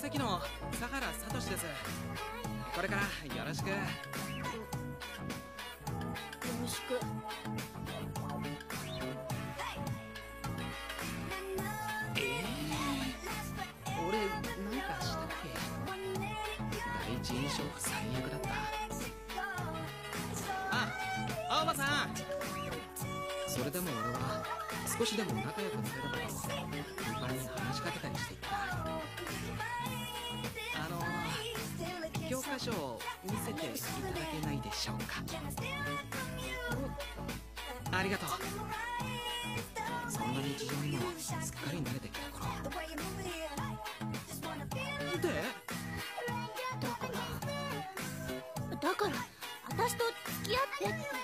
席の佐原聡です。これからよろしく。よろしく。 俺なんかしたっけ？第一印象最悪だった。あ、青葉さん。それでも俺は少しでも仲良くなれればと頻繁に話しかけたりしていた。教科書を見せていただけないでしょうか？ありがとう。そんな日常にもすっかり慣れてきた頃で、 だから私と付き合ってって。